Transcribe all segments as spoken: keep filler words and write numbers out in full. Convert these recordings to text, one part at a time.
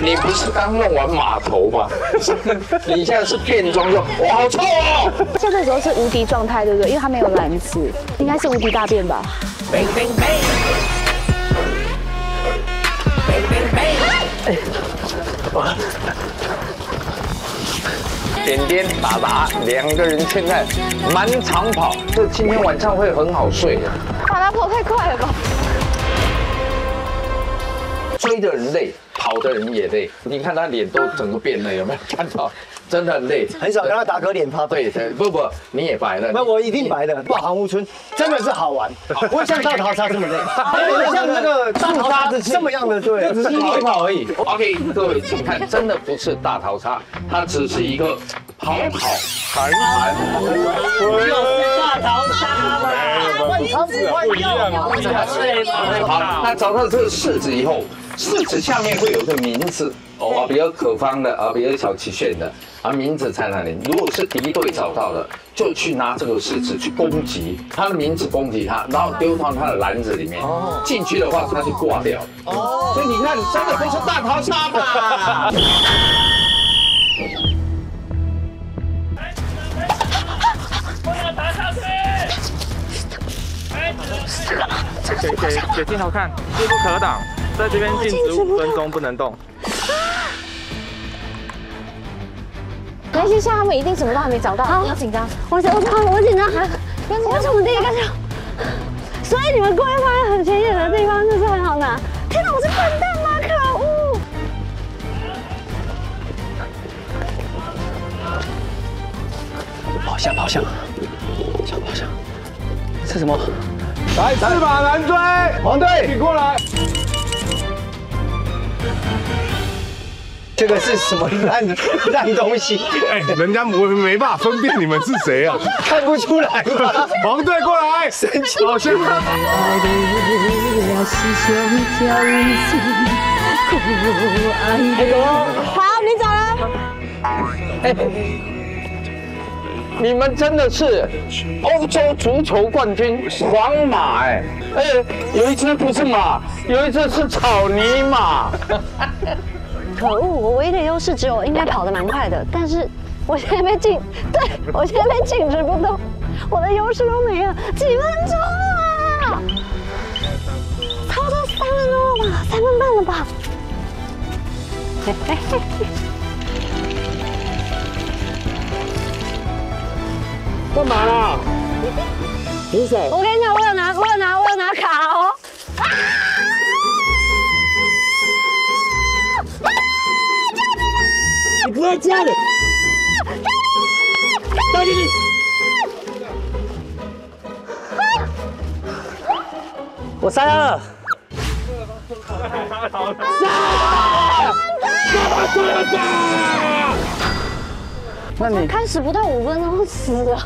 你不是刚弄完码头吗？你现在是变装就，哇，好臭哦！ 这个时候是无敌状态，对不对？因为它没有篮子，应该是无敌大便吧？ 哎，点点打打，两个人现在满场跑，这今天晚上会很好睡的。 把它跑太快了吧？ 追的人累，跑的人也累。你看他脸都整个变了，有没有看到？真的很累， 很少看到达哥脸发白。 对对，不不，你也白了。 那我一定白的。画航屋村真的是好玩，不会像大逃杀这么累，不会像那个大逃杀这么样的对， 只是跑一跑而已。OK， 各位请看，真的不是大逃杀，它只是一个跑跑弹弹。 就是大逃杀嘛，换汤不换药嘛。 好，那找到这个柿子以后，柿子下面会有个名字。哦，比较可方的啊，比较小齐全的啊，名字在那里。如果是敌对找到了，就去拿这个柿子去攻击他的名字，攻击他，然后丢到他的篮子里面。哦，进去的话他就挂掉。哦，所以你看，真的不是大逃杀嘛？ 不能爬上去！ 给给给镜头看，势不可挡，在这边禁止五分钟不能动。 没关系，现在他们一定什么都还没找到，不要紧张。 我我我我紧张，为什么第一个就？所以你们故意放在很显眼的地方，就是很好拿。天哪，我是笨蛋吗？可恶！ 跑向跑向，向跑向，是什么？ 来，四马难追，黄队，你过来。 这个是什么烂烂东西？ 哎，人家没没办法分辨你们是谁啊， 看不出来吧？ 黄队过来， 神奇， 好像。 哎呦， 好，你走了。 哎，你们真的是欧洲足球冠军皇马哎！哎，有一只不是马，有一只是草泥马。 可恶，我唯一的优势只有应该跑得蛮快的，但是我现在被禁，对我现在被禁止不动，我的优势都没了，几分钟啊！差不多三分钟了吧，三分半了吧？嘿嘿嘿。 干嘛啦？你谁？ 我跟你讲，我有拿，我有拿，我有拿卡哦。啊！ 你不会这样的！大弟弟，我杀他了！杀！ 那你开始不到五分钟死了。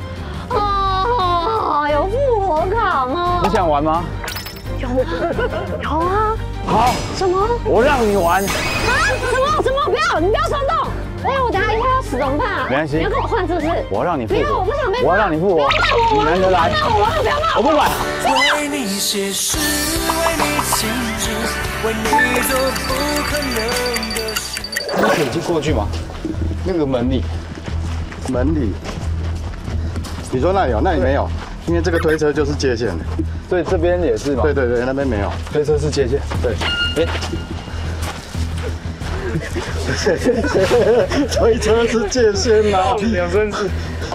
啊，有复活卡吗？ 你想玩吗？ 有，有啊。 好， 什么？ 我让你玩。 啊？什么？什么？不要！你不要冲动！哎，我等下一下要死怎么办啊？ 没关系， 你要跟我换是不是？ 我让你复活。 不要，我不想被骂。 我要让你复活。你难得来。 不要骂我！不要骂我！ 我不管。 为你写诗，为你静止，为你做不可能的事。 你可以进过去吗？那个门里，门里。你说那里有，那里没有，因为这个推车就是界限的。 所以这边也是嘛？ 对对对，那边没有，推车是界限。对。哎。推车是界限啊！ 两真是。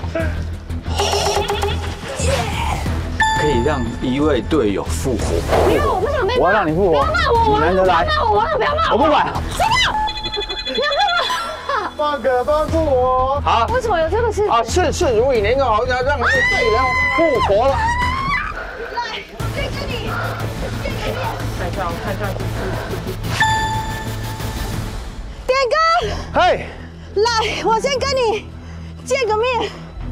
可以让一位队友复活。 不要，我不想被骂。 我要让你复活。 不要骂我！ 你难得来。 不要骂我！不要骂我！ 我不管。 什么？你要干嘛？ 放个放过我。 好。 为什么有这个事？ 啊，事事如以年更好，要让这队员复活了。 来，这个你，这个你。 看一下，看一下。 点哥， 嘿， 来，我先跟你见个面。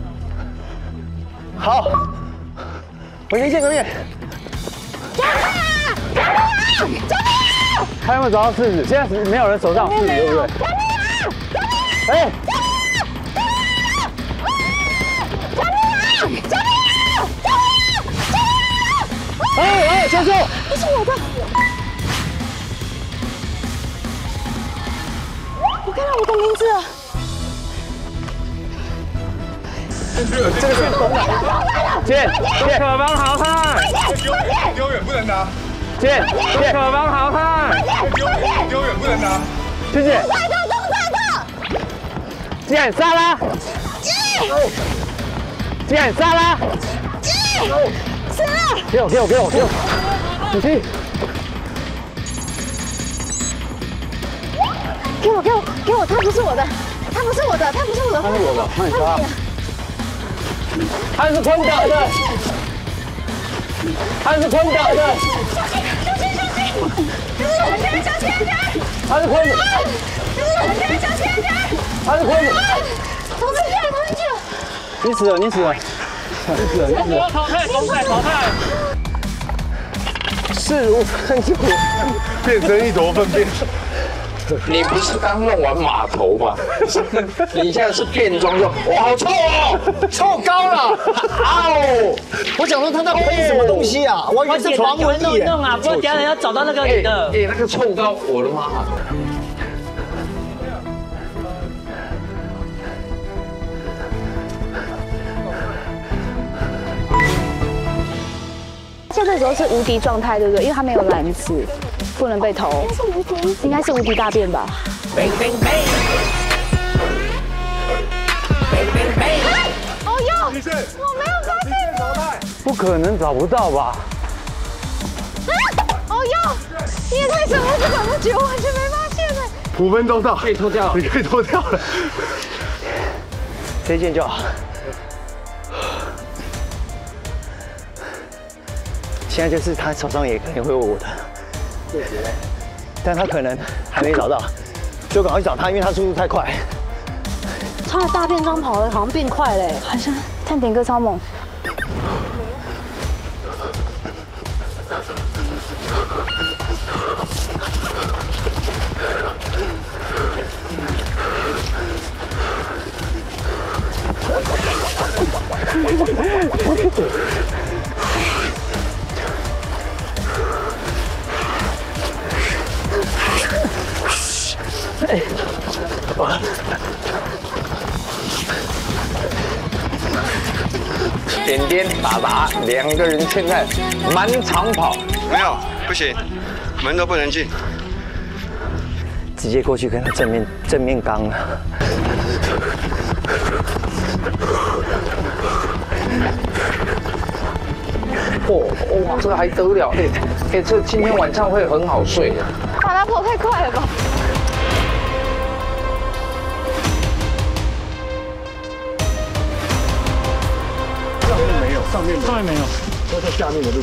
好，我先见个面。 救命啊！救命啊！救命啊！ 还有没有找到柿子？现在没有人手上有柿子，对不对？ 救命啊！救命啊！ 哎， 救命啊！救命啊！救命啊！救命啊！ 哎哎，教授， 不是我的。 我看到我的名字了。 这个是公的。剑剑， 可帮淘汰， 丢远不能拿， 剑剑， 可帮淘汰， 丢远不能拿。 谢谢。 在的，都在的。 剑杀啦！剑杀啦！ 死了！ 给我给我给我给我！仔细。 给我给我给我，它不是我的，它不是我的，它不是我的。 他是我的，那你抓。他是昆岛的，他是昆岛的。 小心小心小心！小心小心！ 他是昆岛。 小心小心！ 他是昆岛。 投进去了，投进去了！ 你死了，你死了，你死了，你死了。 淘汰，淘汰，淘汰。 势如很辛苦， 变成一坨粪便。 你不是刚弄完码头吗？你现在是变装说，哇，好臭哦， 臭高了！哦，我想说他那喷什么东西啊？我以为是防蚊液。 弄啊，不然等下人要找到那个哎的。 哎，那个臭膏，我的妈！ 这个时候是无敌状态，对不对？因为他没有篮子，不能被投。应该是无敌大便吧？ 哦哟，我没有发现。 不可能找不到吧？ 哦哟，你也太神了，这么久完全没发现呢。 五分钟到，可以脱掉，你可以脱掉了。 这一件就好。现在就是他手上也可能会有我的，但他可能还没找到，就赶快去找他，因为他速度太快。 穿了大便装跑的，好像变快嘞，好像探点哥超猛。 点点打打，两个人现在满场跑， 没有，不行，门都不能进。 直接过去跟他正面正面刚了。 哦哇，这个还得了？哎哎，这今天晚上会很好睡的。 把他跑太快了吧？ 上面没有，上面上面没有， 都在下面的路。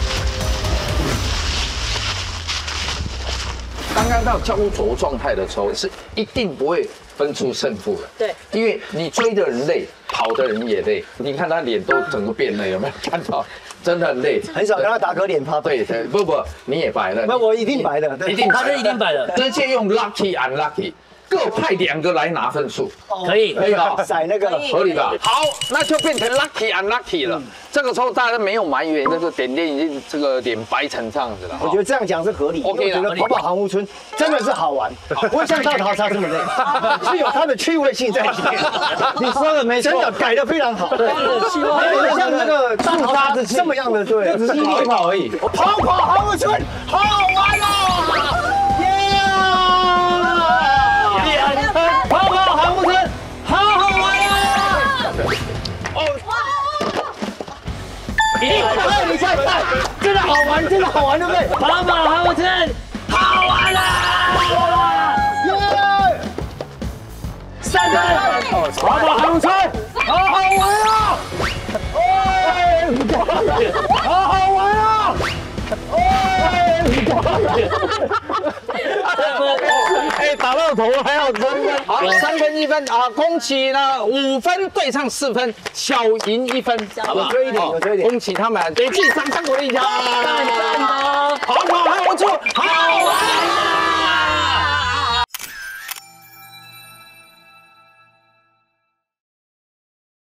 刚刚到焦灼状态的时候，是一定不会分出胜负的。 对， 因为你追的人累，跑的人也累。你看他脸都整个变了，有没有看到？真的很累。 很少跟他打嗝脸趴背。 对对，不不，你也白了。 那我一定白的， 一定他是一定摆的， 直接用 lucky unlucky， 各派两个来拿分数， 可以。 可以吧？ 甩那个合理吧？好，那就变成 lucky unlucky 了。这个时候大家没有埋怨，那个点点已经这个脸白成这样子了。 我觉得这样讲是合理。 OK 的我觉得跑跑航务村真的是好玩，不会像大逃杀这么累，是有它的趣味性在里面。你说的没错，真的改得非常好。没有像那个大逃杀这么样的，对，只是跑一跑而已。跑跑航务村好好玩哦！耶！跑跑航务村好好玩啊！哦。 一定快！你看看，真的好玩，真的好玩，对不对？ 跑跑航务村好玩啦！ 耶！三分！跑跑航务村好好玩啊！哎，好好玩啊！哎，哎，打到头还要三分， 好，三分一分啊！恭喜呢，五分对上四分，小赢一分，好不好？ 有追一点，有追一点。 恭喜他们，给自己掌声鼓励一下。 赞哦！ 跑跑航务村好玩。